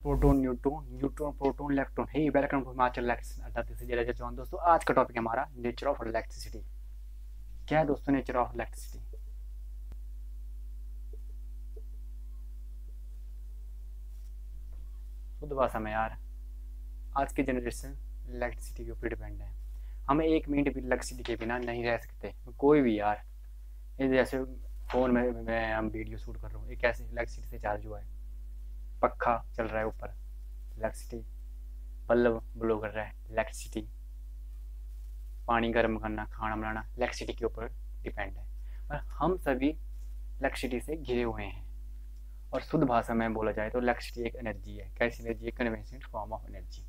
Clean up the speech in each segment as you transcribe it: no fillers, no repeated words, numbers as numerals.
Proton, neutron, neutron, proton, electron. Hey welcome to Himachal electricity. दोस्तों आज का टॉपिक है हमारा नेचर ऑफ इलेक्ट्रिसिटी। क्या है दोस्तों नेचर ऑफ इलेक्ट्रिसिटी? शुद्ध भाषा में यार, आज की जनरेशन इलेक्ट्रिसिटी के ऊपर डिपेंड है। हम एक मिनट भी इलेक्ट्रिसिटी के बिना नहीं रह सकते, कोई भी यार। ये जैसे फोन में मैं हम वीडियो शूट कर रहा हूँ, ये कैसे इलेक्ट्रिसिटी से चार्ज हुआ है। पखा चल रहा है ऊपर, इलेक्ट्रिसिटी। बल्ब ब्लो कर रहा है, इलेक्ट्रिसिटी। पानी गर्म करना, खाना बनाना, इलेक्ट्रिसिटी के ऊपर डिपेंड है। और हम सभी इलेक्ट्रिसिटी से घिरे हुए हैं। और शुद्ध भाषा में बोला जाए तो इलेक्ट्रिसिटी एक एनर्जी है। कैसी एनर्जी है? Conventional form of energy.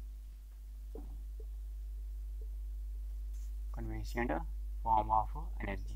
Conventional form of energy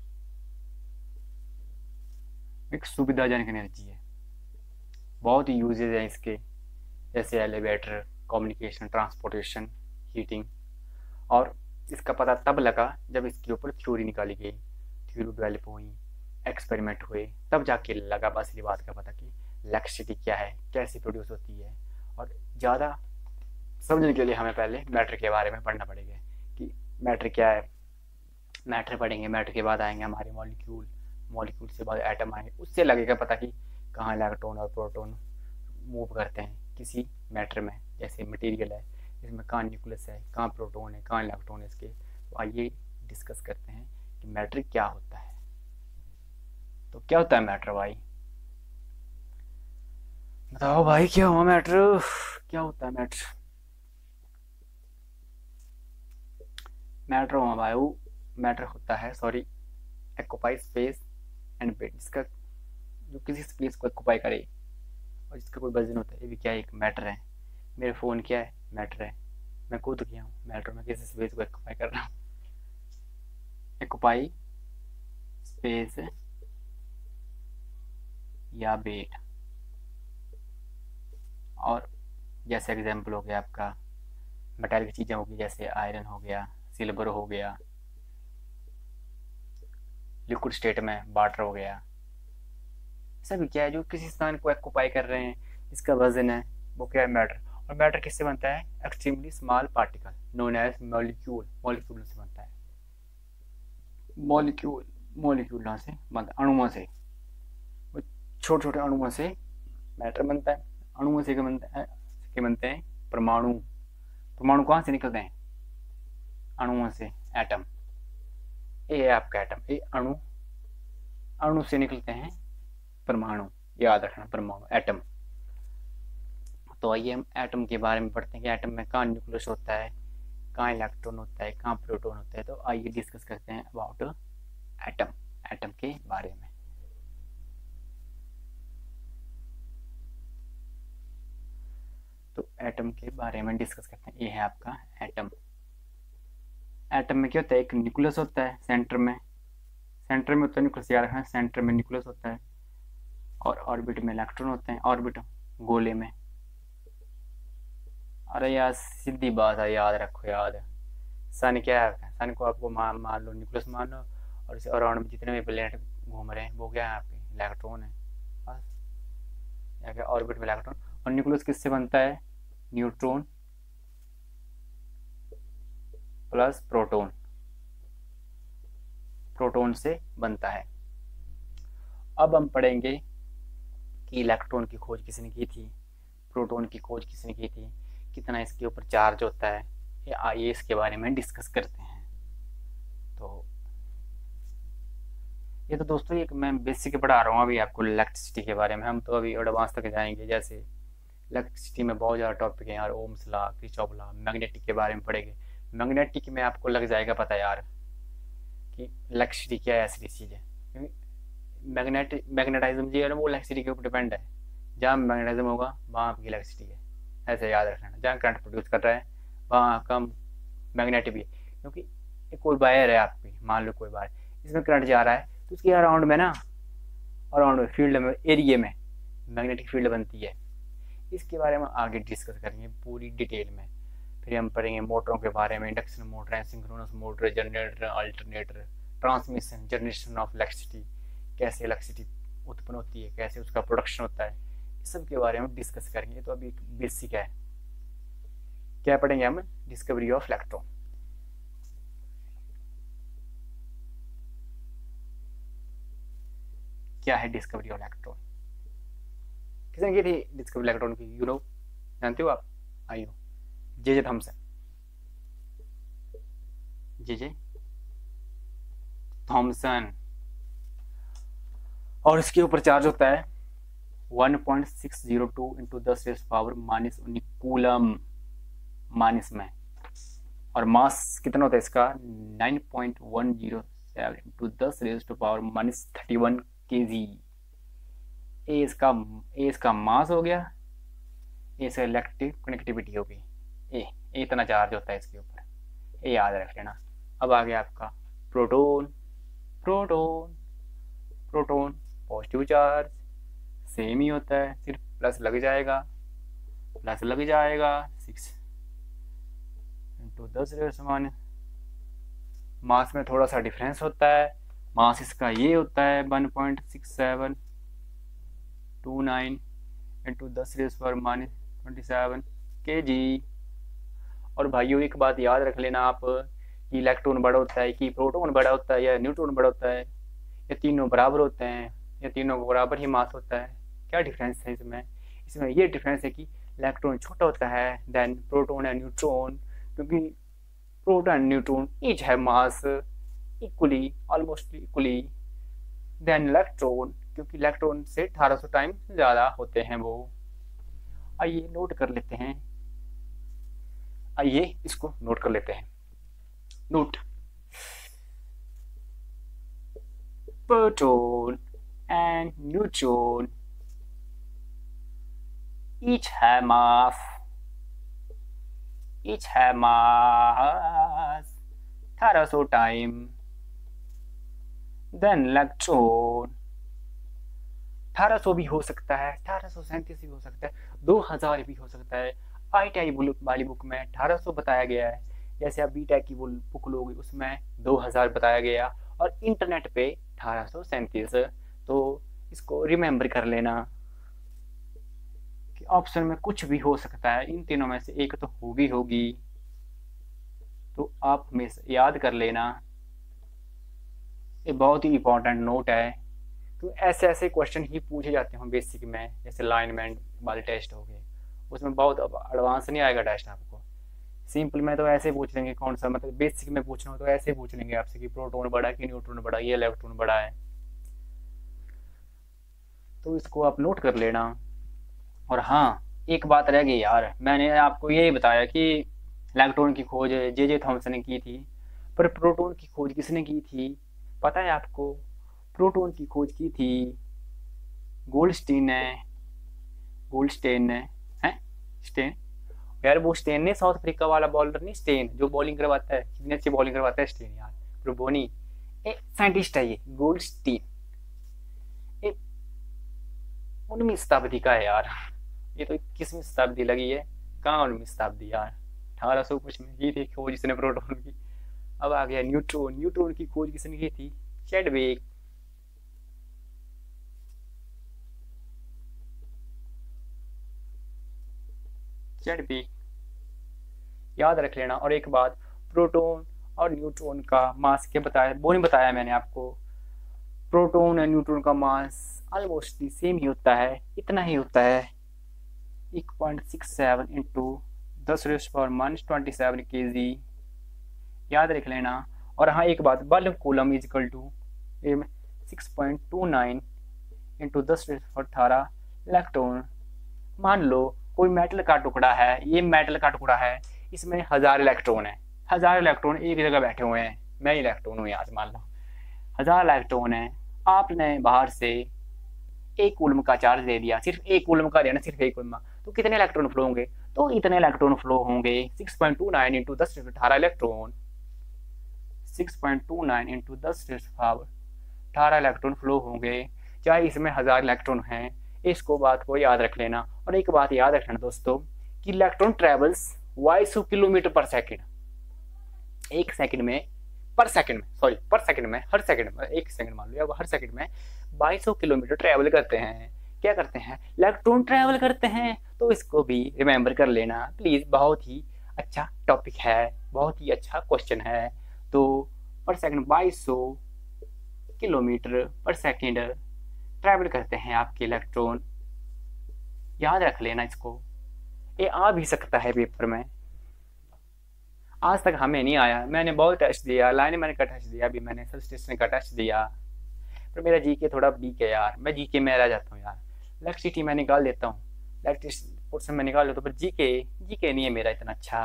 एक सुविधाजनक एनर्जी है। बहुत ही यूजेज है इसके, जैसे एलिवेटर, कम्युनिकेशन, ट्रांसपोर्टेशन, हीटिंग। और इसका पता तब लगा जब इसके ऊपर थ्योरी निकाली गई, थ्योरी डेवलप हुई, एक्सपेरिमेंट हुए, तब जाके लगा असली बात का पता कि इलेक्ट्रिसिटी क्या है, कैसे प्रोड्यूस होती है। और ज़्यादा समझने के लिए हमें पहले मैटर के बारे में पढ़ना पड़ेगा कि मैटर क्या है। मैटर पढ़ेंगे, मैटर के बाद आएंगे हमारे मॉलिक्यूल, मॉलिक्यूल से बाद एटम आएंगे। उससे लगेगा पता कि कहाँ इलेक्ट्रॉन और प्रोटॉन मूव करते हैं किसी मैटर में। जैसे मटेरियल है, इसमें कहाँ न्यूक्लियस है, कहाँ प्रोटॉन है, कहाँ इलेक्ट्रॉन है इसके। तो आइए डिस्कस करते हैं कि मैटर क्या होता है। तो क्या होता है मैटर भाई? बताओ भाई, क्या हुआ मैटर? क्या होता है मैटर? मैटर हुआ भाई, मैटर होता है, sorry, occupy space and weight. जिसका जो किसी स्पेस को एक्यूपाई करे और जिसका कोई वजन होता है, ये भी क्या है? एक मैटर है। मेरे फ़ोन क्या है? मैटर है। मैं खुद क्या हूँ? मैटर। में किसी स्पेस को एक्यूपाई कर रहा हूँ। एक्यूपाई स्पेस या वेट। और जैसे एग्जांपल हो गया आपका, मेटल की चीज़ें होगी, जैसे आयरन हो गया, सिल्वर हो गया, लिक्विड स्टेट में वाटर हो गया। सभी क्या है? जो किसी स्थान को एक्यूपाई कर रहे हैं, जिसका वजन है, वो क्या है? मैटर। और मैटर किससे बनता है? Extremely small particle known as molecule. Molecule से बनता है। मॉलिक्यूल, मॉलिक्यूल से बनता है, अणुओं से। छोटे छोटे अणुओं से मैटर बनता है। अणुओं से क्या बनता है? के बनते हैं परमाणु। परमाणु कहाँ से निकलते हैं? अणुओं से, एटम। ये है आपका एटम, ये अणु। अणु से निकलते हैं परमाणु। याद रखना, परमाणु, एटम। तो आइए हम एटम के बारे में पढ़ते हैं कि एटम में कहाँ न्यूक्लियस होता है, कहाँ इलेक्ट्रॉन होता है, कहाँ प्रोटॉन होता है। तो आइए डिस्कस करते हैं अबाउट एटम, एटम के बारे में। तो एटम के बारे में डिस्कस करते हैं। ये है आपका एटम। एटम में क्या होता है? एक न्यूक्लियस होता है सेंटर में। सेंटर में होता है न्यूक्लियस, याद रखना, सेंटर में न्यूक्लियस होता है। और ऑर्बिट में इलेक्ट्रॉन होते हैं, ऑर्बिट गोले में। अरे यार सीधी बात है, याद रखो याद। सन क्या है? सन को आपको मान लो न्यूक्लियस मान लो। और इसे अराउंड में जितने भी प्लेनेट घूम रहे हैं वो क्या है? आपके इलेक्ट्रॉन है। बस, या क्या? ऑर्बिट में इलेक्ट्रॉन। और न्यूक्लियस किससे बनता है? Neutron plus proton. प्रोटॉन से बनता है। अब हम पढ़ेंगे कि इलेक्ट्रॉन की खोज किसने की थी, प्रोटॉन की खोज किसने की थी, कितना इसके ऊपर चार्ज होता है। ये आइए इसके बारे में डिस्कस करते हैं। तो ये तो दोस्तों एक मैं बेसिक पढ़ा रहा हूँ अभी आपको इलेक्ट्रिसिटी के बारे में। हम तो अभी एडवांस तक जाएंगे। जैसे इलेक्ट्रिसिटी में बहुत ज़्यादा टॉपिक है यार, Ohm's law, Kirchhoff law, magnetic के बारे में पढ़ेंगे। मैग्नेटिक में आपको लग जाएगा पता यार कि इलेक्ट्रिसिटी क्या है, ऐसी चीज़ है। क्योंकि मैग्नेटाइज्म जो है ना, वो इलेक्ट्रिसिटी के ऊपर डिपेंड है। जहाँ मैग्नेटिज्म होगा वहाँ आपकी इलेक्ट्रिसिटी है। ऐसे याद रखना, जहाँ करंट प्रोड्यूस कर रहा है वहाँ कम मैग्नेटिक भी है। क्योंकि एक कोई वायर है आपकी, मान लो कोई वायर, इसमें करंट जा रहा है, तो उसके अराउंड में ना, अराउंड में फील्ड में, एरिया में मैग्नेटिक फील्ड बनती है। इसके बारे में आगे डिस्कस करेंगे पूरी डिटेल में। फिर हम पढ़ेंगे मोटरों के बारे में, इंडक्शन मोटर है, synchronous motor, generator, alternator, transmission, generation of electricity, कैसे इलेक्ट्रिसिटी उत्पन्न होती है, कैसे उसका प्रोडक्शन होता है, इस सब के बारे में डिस्कस करेंगे। तो अभी बेसिक है, क्या पढ़ेंगे हम, डिस्कवरी ऑफ इलेक्ट्रॉन। क्या है डिस्कवरी ऑफ इलेक्ट्रॉन, किसने की थी डिस्कवरी इलेक्ट्रॉन की, यू नो, जानते हो आप, I know, J Thomson, J Thomson. और इसके ऊपर चार्ज होता है 1.602 इंटू 10⁻⁻19 कूलम माइनस में, और मास कितना होता है इसका 9.107 इंटू 10⁻31 kg। ए इसका मास हो गया, ए इसका इलेक्ट्रिक कनेक्टिविटी हो गई, ए इतना चार्ज होता है इसके ऊपर, ये याद रख लेना। अब आ गया आपका proton, proton proton positive charge same ही होता है, सिर्फ प्लस लग जाएगा 6 इंटू 10⁻, मास में थोड़ा सा डिफरेंस होता है, मास इसका ये होता है 1.6729 इंटू 10⁻27 kg। और भाइयों एक बात याद रख लेना आप कि इलेक्ट्रॉन बड़ा होता है कि प्रोटॉन बड़ा होता है या न्यूट्रॉन बड़ा होता है, या तीनों बराबर होते हैं या तीनों को बराबर ही मास होता है। क्या डिफरेंस है इसमें ये डिफरेंस है कि इलेक्ट्रॉन छोटा होता है देन प्रोटॉन एंड न्यूट्रॉन, क्योंकि प्रोटॉन एंड न्यूट्रॉन ईच है mass equally, almost equally than electron, क्योंकि इलेक्ट्रॉन से 1800 टाइम ज़्यादा होते हैं वो। आइए नोट कर लेते हैं, आइए इसको नोट कर लेते हैं। Note, proton and neutron each have mass 1800 time than electron 1800 भी हो सकता है, 1837 भी हो सकता है, 2000 भी हो सकता है। ITI वाली बुक में 1800 बताया गया है, जैसे आप BTEC की बुक लोगे उसमें 2000 बताया गया, और इंटरनेट पे 1837। तो इसको रिमेम्बर कर लेना कि ऑप्शन में कुछ भी हो सकता है, इन तीनों में से एक तो होगी, तो आप हमेशा याद कर लेना। ये बहुत ही इंपॉर्टेंट नोट है, तो ऐसे क्वेश्चन ही पूछे जाते हैं बेसिक में, जैसे लाइनमेंट वाले टेस्ट हो गए, उसमें बहुत एडवांस नहीं आएगा टेस्ट आपको। सिंपल में तो ऐसे पूछ लेंगे, कौन सा मतलब बेसिक में पूछना हो तो ऐसे पूछ लेंगे आपसे कि प्रोटॉन बड़ा कि न्यूट्रॉन बड़ा, ये इलेक्ट्रॉन बड़ा है, तो इसको आप नोट कर लेना। और हाँ एक बात रह गई यार, मैंने आपको यही बताया कि इलेक्ट्रॉन की खोज जे थॉमसन ने की थी, पर प्रोटॉन की खोज किसने की थी पता है आपको? प्रोटॉन की खोज की थी गोल्डस्टीन ने, हैं स्टेन यार, वो स्टेन ने, साउथ अफ्रीका वाला बॉलर नहीं, स्टेन जो बॉलिंग करवाता है, कितनी अच्छी बॉलिंग करवाता है स्टेन यार, प्रोबोनी साइंटिस्ट है ये गोल्डस्टीन, 19वीं शताब्दी का है यार, ये तो 21वीं शताब्दी लगी है, कहाँ 19वीं शताब्दी यार, 1800 कुछ में की थी खोज इसने प्रोटॉन की। अब आ गया न्यूट्रॉन की खोज किसने की थी? चैडविक। याद रख लेना। और एक बात, प्रोटॉन और न्यूट्रॉन का मास क्या बताया, वो नहीं बताया मैंने आपको, प्रोटॉन और न्यूट्रॉन का मास ऑलमोस्ट सेम ही होता है, इतना ही होता है 1.67 इंटू 10⁻⁻27 kg, याद रख लेना। और हाँ एक बात, 1 coulomb is equal to 6.29 into 10⁻18 electron. मान लो कोई मेटल का टुकड़ा है, ये मेटल का टुकड़ा है, इसमें 1000 इलेक्ट्रॉन है, 1000 इलेक्ट्रॉन एक जगह बैठे हुए हैं, मैं इलेक्ट्रॉन हूँ यहाँ से, मान लो 1000 इलेक्ट्रॉन है, आपने बाहर से 1 कूलम का चार्ज दे दिया, सिर्फ 1 कूलम का देना, सिर्फ 1 कूलम, तो कितने इलेक्ट्रॉन फ्लो होंगे? तो इतने इलेक्ट्रॉन फ्लो होंगे 6.29 into 10⁻18 electron, 6.29 into 10⁻18 electron flow होंगे, चाहे इसमें 1000 इलेक्ट्रॉन हैं, इसको बात को याद रख लेना। और एक बात याद रखना दोस्तों कि electron travels 2200 kilometre per second, एक सेकंड में, पर सेकंड में, हर सेकंड में, एक सेकंड मान लो, हर सेकंड में 2200 किलोमीटर ट्रेवल करते हैं। क्या करते हैं, इलेक्ट्रॉन ट्रैवल करते हैं। तो इसको भी रिमेंबर कर लेना प्लीज, बहुत ही अच्छा टॉपिक है, बहुत ही अच्छा क्वेश्चन है। तो per second 2200 kilometre per second travel करते हैं आपके इलेक्ट्रॉन, याद रख लेना इसको। ये आ भी सकता है पेपर में, आज तक हमें नहीं आया, मैंने बहुत टेस्ट दिया, लाइन का टेस्ट दिया, अभी मैंने सबस्टेशन का टेस्ट दिया, पर मेरा जीके थोड़ा वीक है यार, मैं जीके में रह जाता हूँ यार। इलेक्ट्रिसिटी मैं निकाल देता हूँ, इलेक्ट्रिसिटी पोर्शन में निकाल लेता हूँ, पर जीके जीके नहीं है मेरा इतना अच्छा।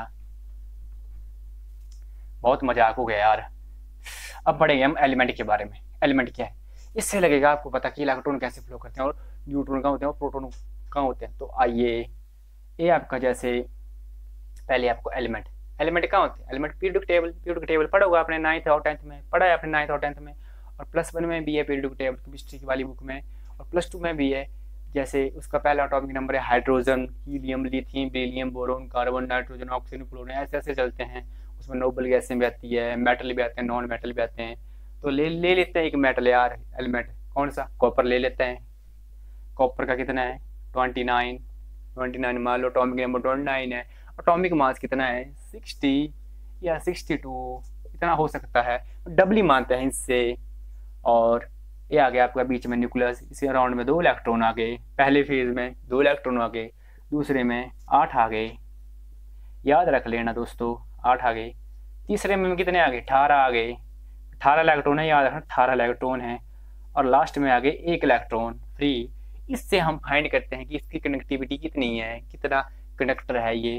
बहुत मजाक हो गया यार। अब पढ़ेंगे हम एलिमेंट के बारे में। एलिमेंट क्या है, इससे लगेगा आपको पता कि इलेक्ट्रॉन कैसे फ्लो करते हैं और न्यूट्रॉन कहाँ होते हैं और प्रोटॉन कहाँ होते हैं। तो आइए, ये आपका जैसे पहले आपको एलिमेंट, एलिमेंट कहाँ होते हैं, एलिमेंट पीरियोडिक टेबल पढ़ा होगा आपने 9th और 10th में, पढ़ा है आपने 9th और 10th में, और +1 में भी है पीरियोडिक टेबल केमिस्ट्री की वाली बुक में, और +2 में भी है। जैसे उसका पहला एटॉमिक नंबर है hydrogen, helium, lithium, beryllium, boron, carbon, nitrogen, oxygen, fluorine, ऐसे ऐसे चलते हैं। उसमें नोबल गैसें भी आती है, मेटल भी आते हैं, नॉन मेटल भी आते हैं। तो ले लेते हैं एक मेटल यार, एलिमेंट कौन सा, कॉपर ले लेते हैं। कॉपर का कितना है 29 मान लो, अटोमिक नंबर 29 है। अटोमिक मास कितना है 60 या 62, इतना हो सकता है, डबली मानते हैं इससे। और ये आ गया आपका बीच में न्यूक्लियस, इसी अराउंड में 2 इलेक्ट्रॉन आ गए, पहले फेज में 2 इलेक्ट्रॉन आ गए, दूसरे में 8 आ गए, याद रख लेना दोस्तों 8 आ गए। तीसरे में कितने आ गए 18 आ गए, 18 इलेक्ट्रॉन है, याद रखना 18 इलेक्ट्रॉन है। और लास्ट में आ गए 1 इलेक्ट्रॉन फ्री। इससे हम फाइंड करते हैं कि इसकी कनेक्टिविटी कितनी है, कितना कंडक्टर है ये,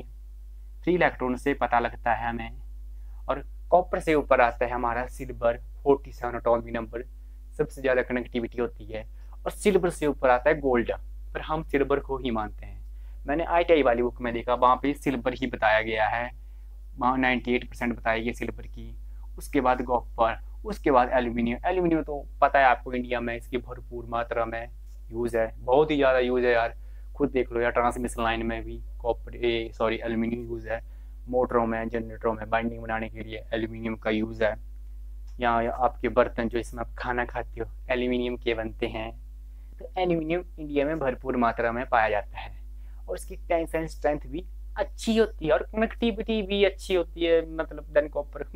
3 इलेक्ट्रॉन से पता लगता है हमें। और कॉपर से ऊपर आता है हमारा सिल्वर, 47 एटॉमिक नंबर, सबसे ज़्यादा कनेक्टिविटी होती है। और सिल्वर से ऊपर आता है गोल्ड, पर हम सिल्वर को ही मानते हैं। मैंने ITI वाली बुक में देखा, वहाँ पे सिल्वर ही बताया गया है, वहाँ 98% बताई गई सिल्वर की। उसके बाद कॉपर, उसके बाद एल्यूमिनियम। एल्यूमिनियम तो पता है आपको, इंडिया में इसकी भरपूर मात्रा में यूज़ है, बहुत ही ज़्यादा यूज़ है यार, खुद देख लो यार, ट्रांसमिशन लाइन में भी कॉपर एल्यूमिनियम यूज़ है, मोटरों में, जनरेटरों में बाइंडिंग बनाने के लिए एल्यूमिनियम का यूज़ है। यहाँ आपके बर्तन जो इसमें आप खाना खाते हो एल्यूमिनियम के बनते हैं। तो एल्यूमिनियम इंडिया में भरपूर मात्रा में पाया जाता है, और इसकी टेंसाइल स्ट्रेंथ भी अच्छी होती है, और कनेक्टिविटी भी अच्छी होती है, मतलब देन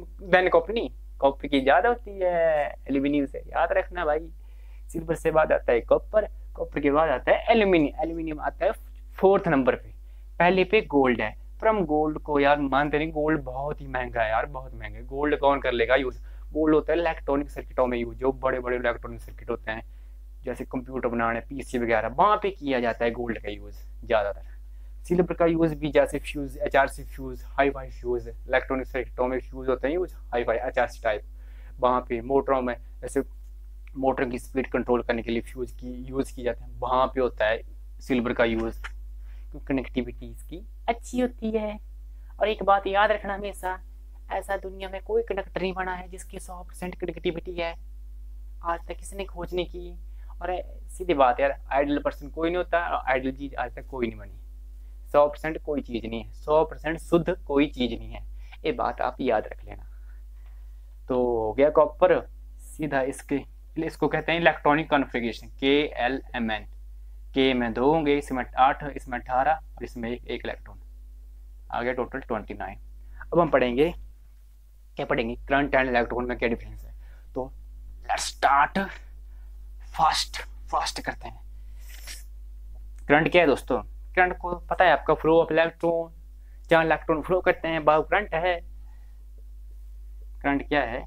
कॉपर नहीं, कॉपर की ज़्यादा होती है एल्यूमिनियम से, याद रखना भाई। सिल्वर से बाद आता है कॉपर, कॉपर के बाद आता है एल्यूमिनियम, एल्यूमिनियम आता है 4th नंबर पे, पहले पे गोल्ड है। पर हम गोल्ड को यार मानते नहीं, गोल्ड बहुत ही महंगा है यार, बहुत महंगा है। गोल्ड कौन कर लेगा यूज़, गोल्ड होता है इलेक्ट्रॉनिक सर्किटों में यूज, जो बड़े बड़े इलेक्ट्रॉनिक सर्किट होते हैं, जैसे कंप्यूटर बनाने, PC वगैरह, वहाँ पे किया जाता है गोल्ड का यूज़ ज़्यादातर। सिल्वर का यूज़ भी जैसे fuse, HRC fuse, hi fi fuse, electronic सर्किटों में फ्यूज़ होते हैं use, hi fi HRC type. वहाँ पे मोटरों में, जैसे मोटर की स्पीड कंट्रोल करने के लिए फ्यूज़ की यूज़ की जाते हैं, वहाँ पे होता है सिल्वर का यूज़, क्योंकि कनेक्टिविटी इसकी अच्छी होती है। और एक बात याद रखना हमेशा, ऐसा दुनिया में कोई कंडक्टर नहीं बना है जिसकी 100% कनेक्टिविटी है, आज तक किसी ने खोज नहीं की। और सीधी बात यार, आइडियल पर्सन कोई नहीं होता, आइडियल चीज़ आज तक कोई नहीं बनी। 100% कोई चीज़ नहीं है, 100% शुद्ध कोई चीज़ नहीं है, ये बात आप याद रख लेना। तो हो गया कॉपर, सीधा इसको कहते हैं इलेक्ट्रॉनिक कॉन्फ़िगरेशन, KLMN। के में 2 होंगे, इसमें 8, इसमें 18, और इसमें एक इलेक्ट्रॉन, आ गया टोटल 29। अब हम पढ़ेंगे, क्या पढ़ेंगे, करंट एंड इलेक्ट्रॉन में क्या डिफरेंस है। तो लेट्स स्टार्ट, फास्ट करते हैं। करंट क्या है दोस्तों, करंट को पता है आपका, फ्लो ऑफ इलेक्ट्रॉन, जहाँ इलेक्ट्रॉन फ्लो करते हैं वह करंट है। करंट क्या है,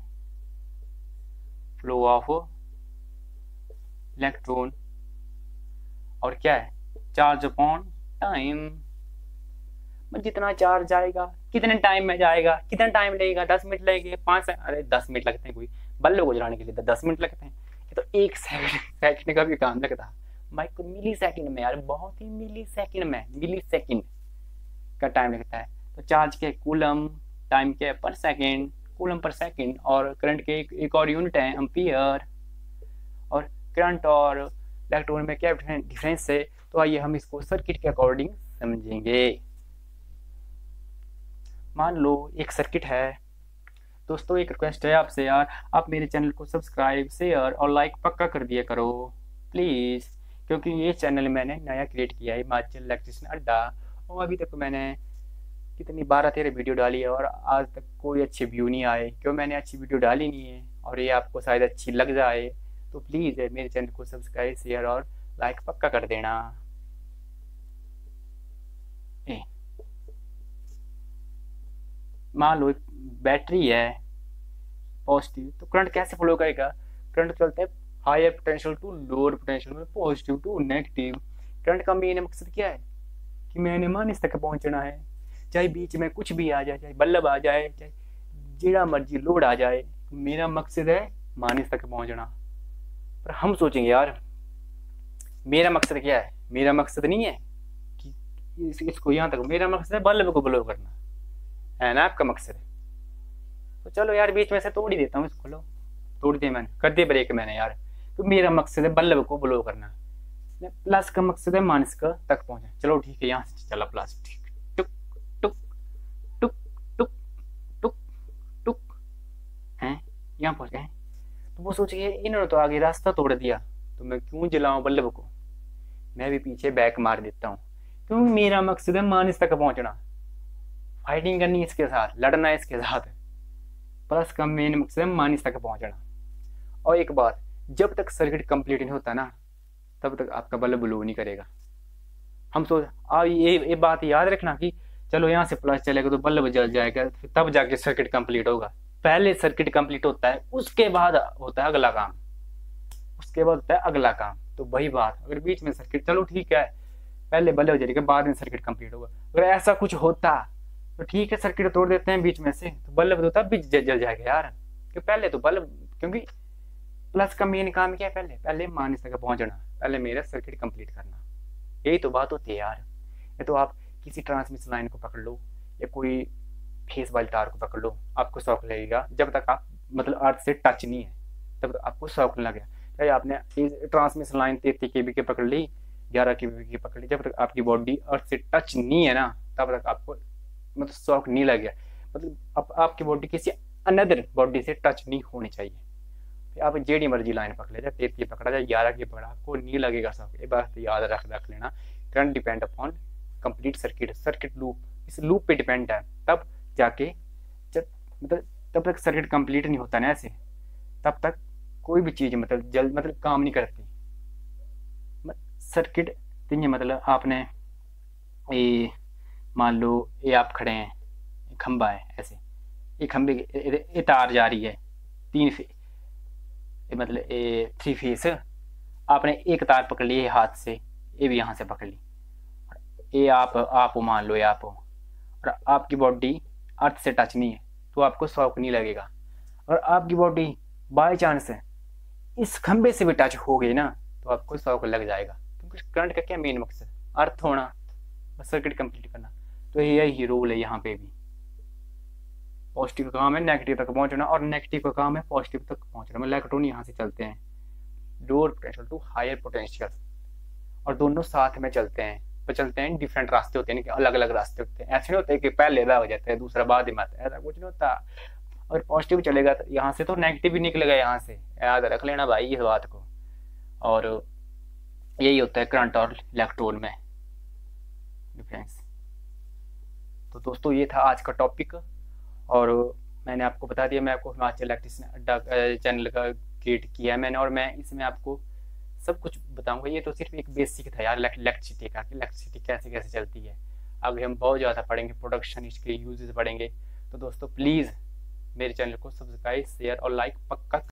फ्लो ऑफ इलेक्ट्रॉन, और क्या है, चार्ज अपॉन टाइम। जितना चार्ज जाएगा कितने टाइम में जाएगा, कितना टाइम लगेगा, 10 मिनट लगेंगे, 5, अरे 10 मिनट लगते हैं, कोई बल्ब को जलाने के लिए 10 मिनट लगते हैं, ये तो 1 सेकंड का भी काम लगता है। माइक्रो मिली सेकंड में यार, बहुत ही मिली सेकंड का टाइम लगता है। तो चार्ज के कूलम, टाइम के per second, coulomb per second, और करंट के एक और यूनिट है एम्पियर। और करंट और इलेक्ट्रॉन में क्या डिफरेंस है, तो आइए हम इसको सर्किट के अकॉर्डिंग समझेंगे। मान लो एक सर्किट है दोस्तों, एक रिक्वेस्ट है आपसे यार, आप मेरे चैनल को सब्सक्राइब, शेयर और लाइक पक्का कर दिया करो प्लीज़, क्योंकि ये चैनल मैंने नया क्रिएट किया है, हिमाचल इलेक्ट्रिशियन अड्डा, और अभी तक मैंने कितनी 12-13 वीडियो डाली है और आज तक कोई अच्छे व्यू नहीं आए, क्यों मैंने अच्छी वीडियो डाली नहीं है। और ये आपको शायद अच्छी लग जाए तो प्लीज़ मेरे चैनल को सब्सक्राइब, शेयर और लाइक पक्का कर देना। मान लो बैटरी है पॉजिटिव, तो करंट कैसे फ्लो करेगा? करंट चलता है higher potential to lower potential में, पॉजिटिव टू नेगेटिव। करंट का मेन मकसद क्या है कि मैंने माइनस तक पहुंचना है, चाहे बीच में कुछ भी आ जाए, चाहे बल्ब आ जाए, चाहे जेड़ा मर्जी लोड आ जाए, मेरा मकसद है माइनस तक पहुंचना। पर हम सोचेंगे यार मेरा मकसद क्या है, मेरा मकसद नहीं है कि इसको यहाँ तक, मेरा मकसद है बल्ब को ब्लो करना, है ना आपका मकसद। तो चलो यार बीच में से तोड़ ही देता हूँ इसको, लो तोड़ दिया मैंने, कर दिया ब्रेक मैंने यार। तो मेरा मकसद है बल्ब को ब्लो करना, प्लस का मकसद है माइनस का तक पहुंचे। चलो ठीक है, यहाँ से चला प्लस, टुक टुक टुक टुक टुक टुक हैं, यहाँ पहुंचे हैं। तो वो सोच के इन्होंने तो आगे रास्ता तोड़ दिया, तो मैं क्यों जलाऊं बल्ब को, मैं भी पीछे बैक मार देता हूँ, क्योंकि मेरा मकसद है माइनस तक पहुंचना, फाइटिंग करनी है इसके साथ, लड़ना है इसके साथ। प्लस का मेन मकसद है माइनस तक पहुंचना। और एक बात, जब तक सर्किट कंप्लीट नहीं होता ना, तब तक आपका बल्ब ब्लो नहीं करेगा। हम सोच आप ये बात याद रखना कि चलो यहाँ से प्लस चलेगा तो बल्ब जल जाएगा, तब जाके सर्किट कंप्लीट होगा। पहले सर्किट कंप्लीट होता है, उसके बाद होता है अगला काम, उसके बाद होता है अगला काम। तो वही बात, अगर बीच में सर्किट, चलो ठीक है पहले बल्ब जलेगा बाद में सर्किट कंप्लीट होगा, अगर ऐसा कुछ होता तो ठीक है सर्किट तोड़ देते हैं बीच में से, तो बल्ब तो तब भी जल जाएगा यार। क्योंकि पहले तो बल्ब, क्योंकि प्लस का मेन काम क्या है, पहले माइनस तक पहुंचना, पहले मेरा सर्किट कंप्लीट करना, यही तो बात होती है यार। ये तो आप किसी ट्रांसमिशन लाइन को पकड़ लो या कोई फेस वाली तार को पकड़ लो, आपको शॉक लगेगा। जब तक आप मतलब अर्थ से टच नहीं है तब तक आपको शॉक नहीं लगेगा। चाहे आपने ट्रांसमिशन लाइन 33 kV की पकड़ ली, 11 kV की पकड़ ली, जब तक आपकी बॉडी अर्थ से टच नहीं है ना, तब तक आपको मतलब शॉक नहीं लगेगा। मतलब आपकी बॉडी किसी अनदर बॉडी से टच नहीं होनी चाहिए। फिर आप जेडी मर्जी लाइन पकड़ ले जाए, 33 पकड़ा जाए, 11 की पकड़ा, आपको नहीं लगेगा शॉक। ये बात याद रख लेना। Current depend upon complete circuit loop, इस लूप पे डिपेंड है। तब जाके जब मतलब तब तक सर्किट कंप्लीट नहीं होता ना ऐसे, तब तक कोई भी चीज़ मतलब काम नहीं करती। सर्किट तो मतलब आपने ये मान लो ये आप खड़े हैं, खंबा है ऐसे, ये खंबे ये तार जा रही है 3 फेस, आपने एक तार पकड़ ली हाथ से, ये भी यहाँ से पकड़ ली, ये आप मान लो ये आप हो, और आपकी बॉडी अर्थ से टच नहीं है तो आपको शॉक नहीं लगेगा। और आपकी बॉडी बाय चांस इस खंबे से भी टच हो गई ना तो आपको शॉक लग जाएगा। क्योंकि करंट का क्या मेन मकसद, अर्थ होना, सर्किट कंप्लीट करना। तो यही रूल है यहाँ पे भी, पॉजिटिव का काम है नेगेटिव तक पहुंचना और नेगेटिव का काम है पॉजिटिव तक पहुंचना। मतलब इलेक्ट्रॉन यहाँ से चलते हैं lower potential to higher potential, और दोनों साथ में चलते हैं, पर चलते हैं डिफरेंट रास्ते होते हैं, अलग अलग रास्ते होते हैं। ऐसे नहीं होते कि पहले हो जाता है दूसरा बाद में आता है, ऐसा कुछ नहीं होता। और पॉजिटिव चलेगा तो यहाँ से तो नेगेटिव भी निकलेगा यहाँ से, याद रख लेना भाई इस बात को। और यही होता है करंट और इलेक्ट्रॉन में डिफरेंस। तो दोस्तों ये था आज का टॉपिक, और मैंने आपको बता दिया, मैं आपको हिमाचल इलेक्ट्रिशियन अड्डा चैनल का क्रिएट किया है मैंने, और मैं इसमें आपको सब कुछ बताऊंगा। ये तो सिर्फ एक बेसिक था यार इलेक्ट्रिसिटी का, कि इलेक्ट्रिसिटी कैसे कैसे चलती है। आगे हम बहुत ज़्यादा पढ़ेंगे, प्रोडक्शन इसके यूजेस पढ़ेंगे। तो दोस्तों प्लीज़ मेरे चैनल को सब्सक्राइब, शेयर और लाइक पक्का